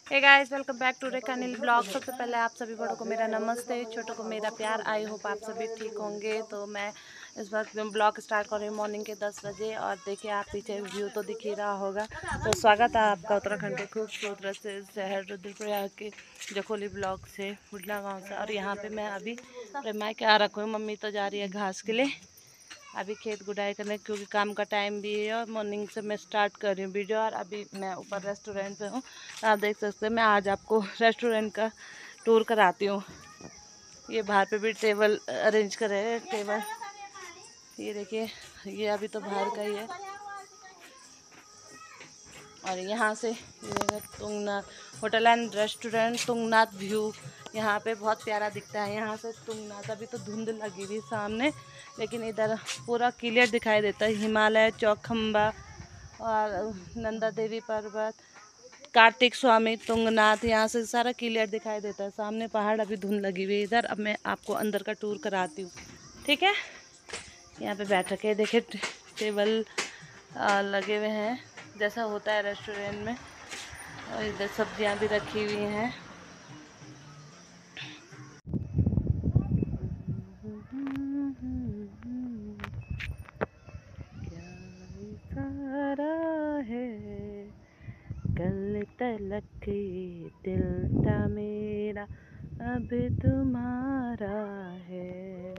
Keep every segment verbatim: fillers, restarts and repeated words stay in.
Hey guys, welcome back to Rekha Anil blog. सबसे पहले आप सभी बड़ों को मेरा नमस्ते, छोटों को मेरा प्यार। आई होप आप सभी ठीक होंगे। तो मैं इस वक्त ब्लॉग स्टार्ट कर रही हूँ मॉर्निंग के दस बजे। और देखिए, आप पीछे व्यू तो दिख ही रहा होगा। तो स्वागत है आपका उत्तराखंड के खूबसूरत से शहर रुद्रप्रयाग के जखोली ब्लॉक से, बुढ़ला गाँव से। और यहाँ पर मैं अभी मायके आ रखी हूँ। मम्मी तो जा रही है घास के लिए, अभी खेत गुडाई करने, क्योंकि काम का टाइम भी है। और मॉर्निंग से मैं स्टार्ट कर रही हूँ वीडियो। और अभी मैं ऊपर रेस्टोरेंट पे हूँ, आप देख सकते हैं। मैं आज आपको रेस्टोरेंट का टूर कराती हूँ। ये बाहर पे भी टेबल अरेंज करे हैं, टेबल ये देखिए, ये अभी तो बाहर का ही है। और यहाँ से ये Tungnath hotel and restaurant, Tungnath view यहाँ पे बहुत प्यारा दिखता है। यहाँ से तुंगनाथ, अभी तो धुंध लगी हुई सामने, लेकिन इधर पूरा क्लियर दिखाई देता है। हिमालय, चौखंबा और नंदा देवी पर्वत, कार्तिक स्वामी, तुंगनाथ, यहाँ से सारा क्लियर दिखाई देता है। सामने पहाड़, अभी धुंध लगी हुई है इधर। अब मैं आपको अंदर का टूर कराती हूँ, ठीक है। यहाँ पे बैठ के देखिए, टेबल लगे हुए हैं जैसा होता है रेस्टोरेंट में। और इधर सब्जियां भी रखी हुई हैं। क्या इशारा है, कल तलक ये दिल था मेरा, अब तुम्हारा है।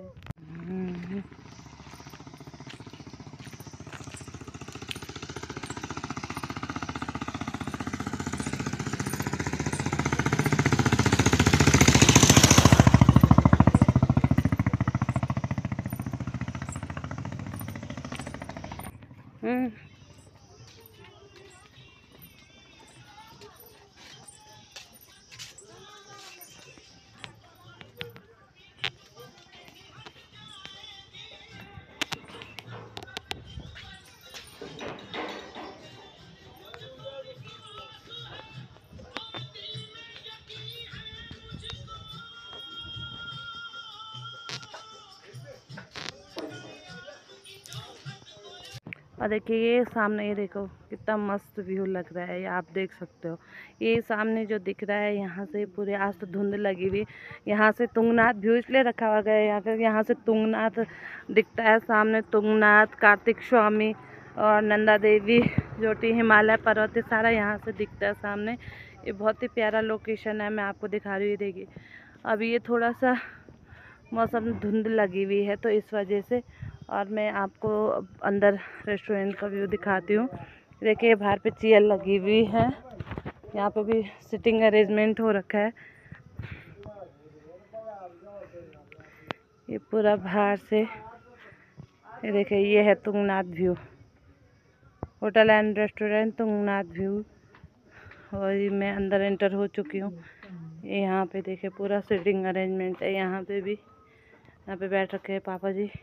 हम्म और देखिए, ये सामने, ये देखो कितना मस्त व्यू लग रहा है। ये आप देख सकते हो, ये सामने जो दिख रहा है, यहाँ से पूरे, आज तो धुंध लगी हुई, यहाँ से तुंगनाथ व्यू इसलिए रखा हुआ गया है यहाँ पे। यहाँ से तुंगनाथ दिखता है सामने, तुंगनाथ, कार्तिक स्वामी और नंदा देवी, जो कि हिमालय पर्वत, सारा यहाँ से दिखता है सामने। ये बहुत ही प्यारा लोकेशन है, मैं आपको दिखा रही हूँ। देखिए, अभी ये थोड़ा सा मौसम धुंध लगी हुई है, तो इस वजह से। और मैं आपको अंदर रेस्टोरेंट का व्यू दिखाती हूँ। देखिए, बाहर पे चेयर लगी हुई है, यहाँ पे भी सिटिंग अरेंजमेंट हो रखा है। ये पूरा बाहर से, ये देखिए, ये है Tungnath view, hotel and restaurant Tungnath view. और ये मैं अंदर एंटर हो चुकी हूँ। यहाँ पे देखिए, पूरा सिटिंग अरेंजमेंट है। यहाँ पे भी, यहाँ पे बैठ रखे हैं पापा जी।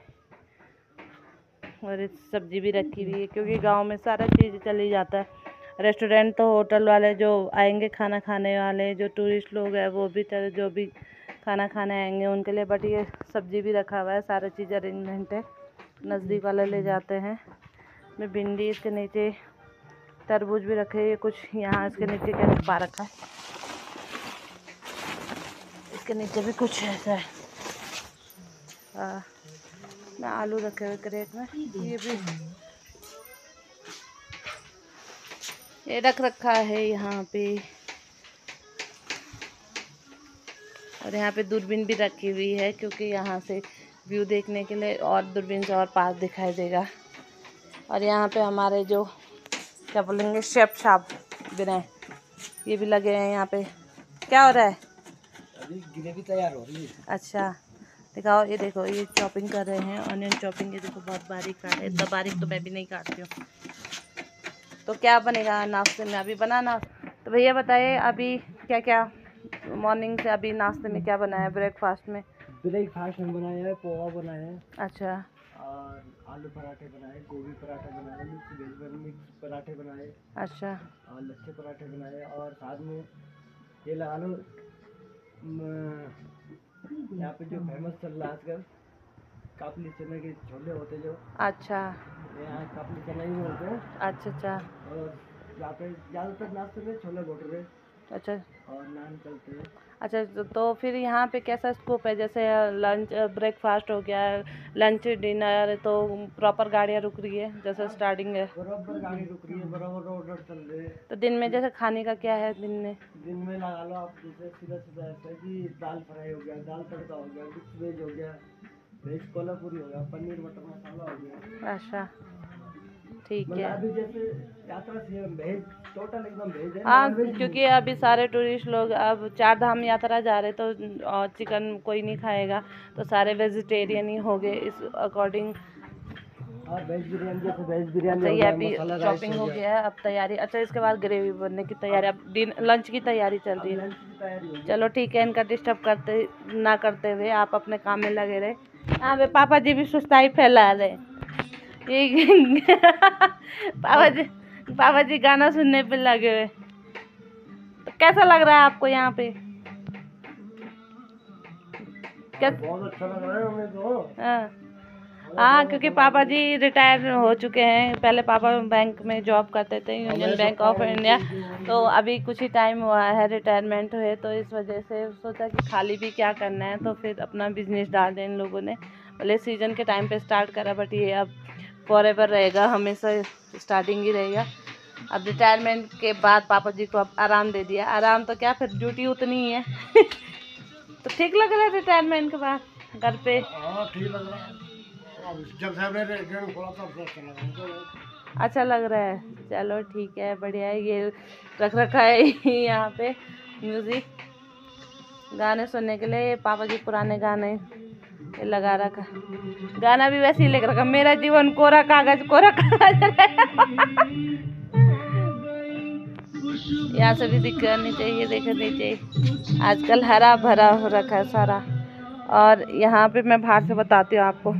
और सब्जी भी रखी हुई है, क्योंकि गांव में सारा चीज़ चली जाता है। रेस्टोरेंट तो होटल वाले जो आएंगे खाना खाने वाले, जो टूरिस्ट लोग हैं, वो भी चल जो भी खाना खाने आएंगे उनके लिए। बट ये सब्जी भी रखा हुआ है, सारा चीज़ अरेंजमेंट है। नज़दीक वाले ले जाते हैं। मैं भिंडी, इसके नीचे तरबूज भी रखे हैं कुछ। यहाँ इसके नीचे क्या छुपा रखा है, इसके नीचे भी कुछ ऐसा है। आ, मैं आलू रखे हुए क्रेट में, ये भी ये रख रखा है यहाँ पे। और यहाँ पे दूरबीन भी रखी हुई है, क्योंकि यहाँ से व्यू देखने के लिए और दूरबीन से और पास दिखाई देगा। और यहाँ पे हमारे जो क्या बोलेंगे, शेफ साहब बिना, ये भी लगे हैं यहाँ पे। क्या हो रहा है? अभी ग्रेवी तैयार हो रही है। अच्छा, दिखाओ। ये देखो, ये चॉपिंग कर रहे हैं, ऑनियन चॉपिंग। ये देखो, बहुत बारीक काट है, इतना बारीक तो मैं भी नहीं काटती हूँ। तो क्या बनेगा नाश्ते में अभी बनाना? तो भैया बताइए, अभी क्या क्या मॉर्निंग से अभी नाश्ते में क्या बनाया है? ब्रेकफास्ट में ब्रेकफास्ट में बनाया है, पोहा बनाया है, अच्छा, और आलू पराठे बनाए, गोभी पराठे बनाए, मिक्स वेज मिक्स पराठे बनाए, अच्छा, और लच्छे पराठे बनाए। और साथ में ये लगा लो, म, यहाँ पे जो फेमस चल रहा है आजकल, काबुली चने के छोले होते जो, अच्छा, यहाँ काबुली चना ही होते हैं। अच्छा, अच्छा, और यहाँ पे ज़्यादातर नाश्ते में छोले भटूरे, अच्छा और नान चलते हैं। अच्छा, तो, तो फिर यहाँ पे कैसा स्कोप है? जैसे लंच ब्रेकफास्ट हो गया, लंच डिनर, तो प्रॉपर गाड़ियाँ रुक रही है जैसे स्टार्टिंग है? बराबर गाड़ी रुक रही है, बराबर ऑर्डर चल रहे हैं। तो दिन में जैसे खाने का क्या है दिन में? दिन में लगा लो आप, जैसे सीधा सीधा ऐसा कि दाल फ्राई हो गया, दाल तड़का हो गया, मिक्स वेज हो गया, वेज कोल्हापुरी हो गया, पनीर मटर मसाला हो गया। अच्छा ठीक मतलब है। अभी जैसे यात्रा से वेज, टोटल एकदम वेज है, हाँ, नॉन वेज क्योंकि अभी सारे टूरिस्ट लोग अब चार धाम यात्रा जा रहे, तो और चिकन कोई नहीं खाएगा, तो सारे वेजिटेरियन ही हो गए इस अकॉर्डिंग। हाँ, वेज बिरयानी, जैसे वेज बिरयानी अच्छा, हो ये गया, अभी मसाला राइस चॉपिंग हो हो गया। गया है, अब तैयारी। अच्छा, इसके बाद ग्रेवी बनने की तैयारी, अब दिन लंच की तैयारी चल रही अब है। लंच की तैयारी हो गई। चलो ठीक है, इनका डिस्टर्ब करते ना करते हुए आप अपने काम में लगे रहे। हाँ वे पापा जी भी सुस्ताई फैला रहे। ये पापा जी पापा जी गाना सुनने पे लगे हुए। तो कैसा लग रहा है आपको यहाँ पे? क्या? बहुत अच्छा लग रहा है हमें तो। हाँ हाँ, क्योंकि पापा जी रिटायर हो चुके हैं। पहले पापा बैंक में जॉब करते थे, यूनियन बैंक ऑफ इंडिया, तो अभी कुछ ही टाइम हुआ है रिटायरमेंट हुए, तो इस वजह से सोचा कि खाली भी क्या करना है, तो फिर अपना बिजनेस डाल दें इन लोगों ने। भले सीजन के टाइम पे स्टार्ट करा, बट ये अब फॉरएवर रहेगा, हमेशा स्टार्टिंग ही रहेगा। अब रिटायरमेंट के बाद पापा जी को अब आराम दे दिया। आराम तो क्या, फिर ड्यूटी उतनी ही है। तो ठीक लग रहा है रिटायरमेंट के बाद घर पे? हाँ ठीक लग रहा है। अब जब से हमने रेस्टोरेंट खोला तब से अच्छा लग रहा है। अच्छा लग रहा है। चलो ठीक है, बढ़िया है। ये रख रखा है यहाँ पे म्यूजिक, गाने सुनने के लिए। पापा जी पुराने गाने ये लगा रखा, गाना भी वैसे ही लग रखा, मेरा जीवन कोरा कागज कोरा कागज। यहाँ से भी दिखनी चाहिए, देखनी चाहिए। आजकल हरा भरा हो रखा है सारा। और यहाँ पे मैं बाहर से बताती हूँ आपको।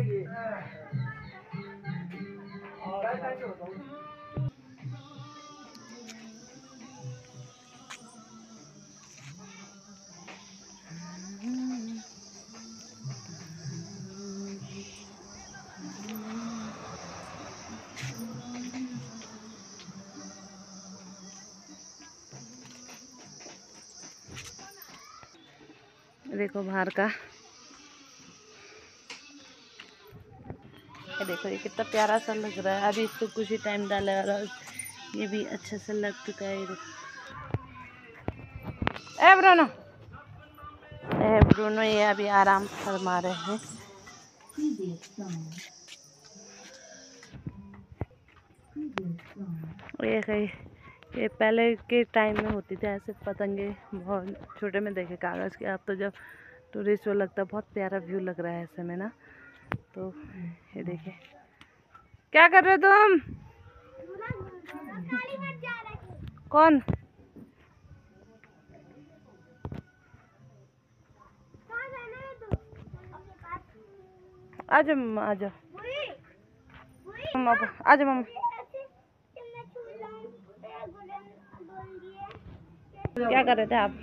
देखो बाहर का, ये देखो ये कितना प्यारा सा लग रहा है। अभी इसको कुछ ही टाइम डाला है और ये भी अच्छा सा लग चुका है। ये देखो, ए ब्रूनो, ए ब्रूनो, ये अभी आराम फरमा रहे हैं। ये कहीं, ये पहले के टाइम में होती थी ऐसे पतंगे, बहुत छोटे में देखे कागज़ के। अब तो जब टूरिस्ट वो लगता है, बहुत प्यारा व्यू लग रहा है ऐसे में ना। तो ये देखिए, क्या कर रहे हो तुम? कौन? आजा मम्मा, आजा मम्मा, आजा मम्मा। क्या कर रहे थे आप?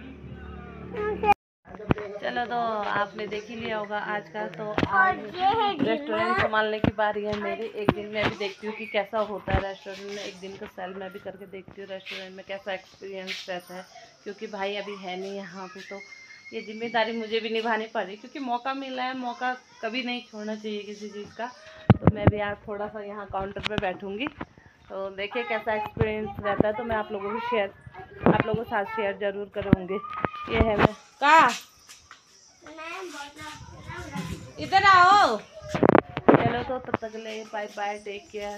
चलो, तो आपने देख ही लिया होगा आज का। तो आज रेस्टोरेंट संभालने की बारी है मेरी। एक दिन मैं भी देखती हूँ कि कैसा होता है रेस्टोरेंट में। एक दिन का सेल मैं भी करके देखती हूँ रेस्टोरेंट में कैसा एक्सपीरियंस रहता है, क्योंकि भाई अभी है नहीं यहाँ पे, तो ये जिम्मेदारी मुझे भी निभानी पड़ रही, क्योंकि मौका मिला है, मौका कभी नहीं छोड़ना चाहिए किसी चीज़ का। तो मैं भी आज थोड़ा सा यहाँ काउंटर पर बैठूँगी, तो देखिए कैसा एक्सपीरियंस रहता है। तो मैं आप लोगों को शेयर आप लोगों के साथ शेयर ज़रूर करूँगी। ये है मैं का, इधर आओ। चलो, तो तब तक ले बाय बाय, टेक केयर।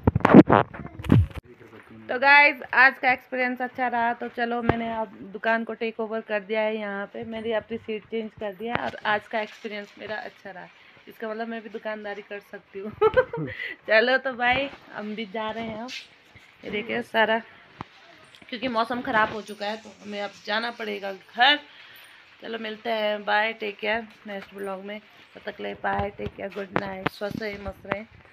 तो गाइज, आज का एक्सपीरियंस अच्छा रहा, तो चलो मैंने अब दुकान को टेक ओवर कर दिया है। यहाँ पे मैंने अपनी सीट चेंज कर दिया है, और आज का एक्सपीरियंस मेरा अच्छा रहा। इसका मतलब मैं भी दुकानदारी कर सकती हूँ। चलो तो भाई, हम भी जा रहे हैं। अब ये देखिए सारा, क्योंकि मौसम ख़राब हो चुका है, तो हमें अब जाना पड़ेगा घर। चलो मिलते हैं, bye, take care next blog में। तब तक ले bye, take care, good night, स्वस्थ रहे, मस्त रहे।